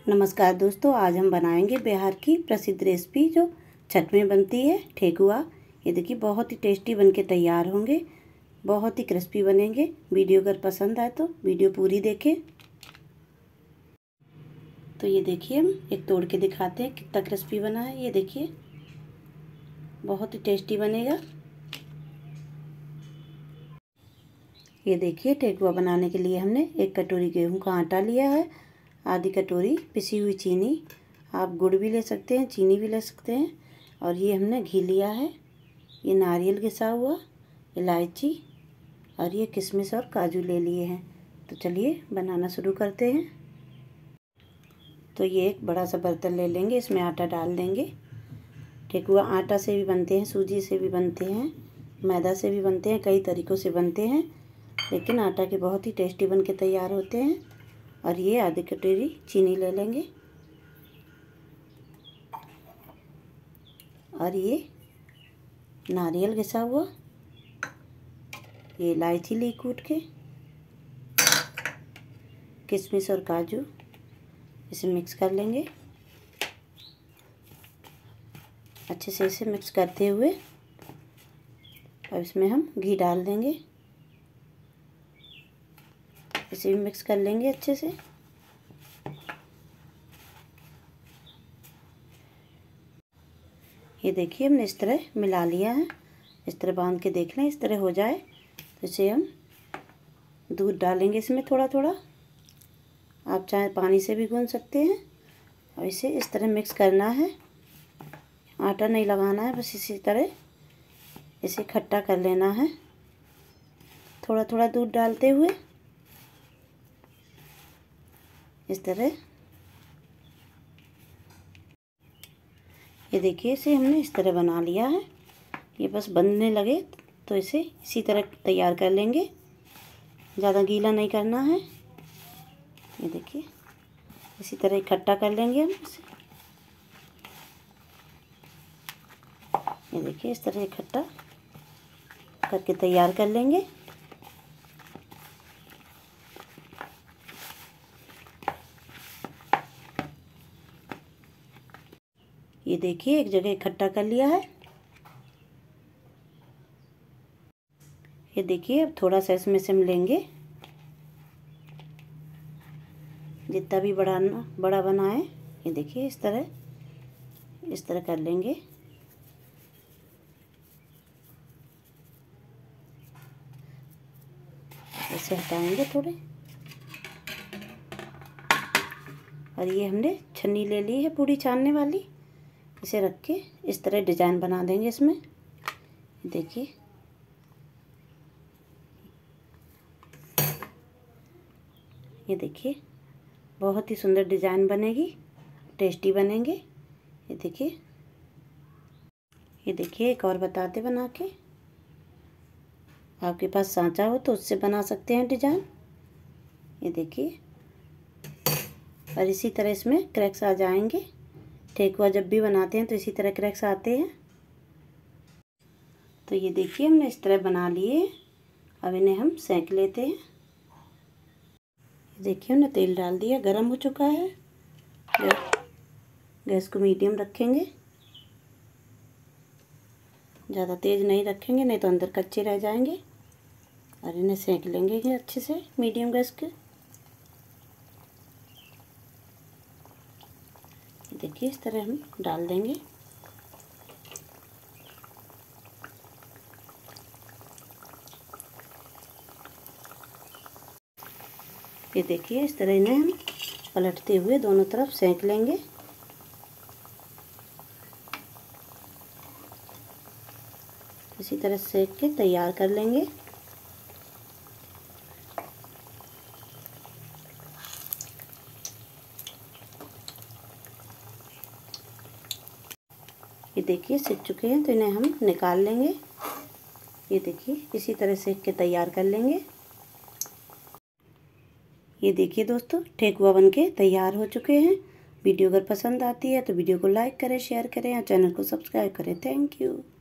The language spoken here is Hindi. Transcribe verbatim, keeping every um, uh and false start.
नमस्कार दोस्तों, आज हम बनाएंगे बिहार की प्रसिद्ध रेसिपी जो छठ में बनती है, ठेकुआ। ये देखिए बहुत ही टेस्टी बनके तैयार होंगे, बहुत ही क्रिस्पी बनेंगे। वीडियो अगर पसंद आए तो वीडियो पूरी देखें। तो ये देखिए हम एक तोड़ के दिखाते हैं कितना क्रिस्पी बना है। ये देखिए बहुत ही टेस्टी बनेगा। ये देखिए ठेकुआ बनाने के लिए हमने एक कटोरी गेहूं का आटा लिया है, आधी कटोरी पिसी हुई चीनी, आप गुड़ भी ले सकते हैं, चीनी भी ले सकते हैं, और ये हमने घी लिया है, ये नारियल घिसा हुआ, इलायची और ये किशमिश और काजू ले लिए हैं। तो चलिए बनाना शुरू करते हैं। तो ये एक बड़ा सा बर्तन ले लेंगे, इसमें आटा डाल देंगे। ठेकुआ आटा से भी बनते हैं, सूजी से भी बनते हैं, मैदा से भी बनते हैं, कई तरीक़ों से बनते हैं, लेकिन आटा के बहुत ही टेस्टी बन के तैयार होते हैं। और ये आधी कटोरी चीनी ले लेंगे, और ये नारियल घिसा हुआ, ये इलायची ली कूट के, किशमिश और काजू, इसे मिक्स कर लेंगे अच्छे से। इसे मिक्स करते हुए अब इसमें हम घी डाल देंगे, इसे भी मिक्स कर लेंगे अच्छे से। ये देखिए हमने इस तरह मिला लिया है, इस तरह बांध के देख लें, इस तरह हो जाए तो इसे हम दूध डालेंगे इसमें थोड़ा थोड़ा, आप चाहे पानी से भी गूंथ सकते हैं। और इसे इस तरह मिक्स करना है, आटा नहीं लगाना है, बस इसी तरह इसे खट्टा कर लेना है थोड़ा थोड़ा दूध डालते हुए, इस तरह। ये देखिए इसे हमने इस तरह बना लिया है। ये बस बनने लगे तो इसे इसी तरह तैयार कर लेंगे, ज़्यादा गीला नहीं करना है। ये देखिए इसी तरह इकट्ठा कर लेंगे हम इसे। ये देखिए इस तरह इकट्ठा करके तैयार कर लेंगे। ये देखिए एक जगह इकट्ठा कर लिया है। ये देखिए अब थोड़ा सा इसमें से हम लेंगे, जितना भी बड़ा बड़ा बनाए। ये देखिए इस तरह इस तरह कर लेंगे। ऐसे हटाएंगे थोड़े, और ये हमने छन्नी ले ली है पूड़ी छानने वाली, इसे रख के इस तरह डिजाइन बना देंगे इसमें। देखिए ये देखिए बहुत ही सुंदर डिजाइन बनेगी, टेस्टी बनेंगे। ये देखिए ये देखिए एक और बताते बना के, आपके पास सांचा हो तो उससे बना सकते हैं डिजाइन। ये देखिए, और इसी तरह इसमें क्रैक्स आ जाएंगे। ठेकुआ जब भी बनाते हैं तो इसी तरह क्रैक्स आते हैं। तो ये देखिए हमने इस तरह बना लिए, अब इन्हें हम सेंक लेते हैं। देखिए हमने तेल डाल दिया, गरम हो चुका है। गैस को मीडियम रखेंगे, ज़्यादा तेज़ नहीं रखेंगे, नहीं तो अंदर कच्चे रह जाएंगे। और इन्हें सेंक लेंगे अच्छे से मीडियम गैस के। देखिए इस तरह हम डाल देंगे। ये देखिए इस तरह इन्हें हम पलटते हुए दोनों तरफ सेंक लेंगे। इसी तरह सेंक के तैयार कर लेंगे। ये देखिए सिक चुके हैं, तो इन्हें हम निकाल लेंगे। ये देखिए इसी तरह सेक के तैयार कर लेंगे। ये देखिए दोस्तों ठेकुआ बनके तैयार हो चुके हैं। वीडियो अगर पसंद आती है तो वीडियो को लाइक करें, शेयर करें और चैनल को सब्सक्राइब करें। Thank you.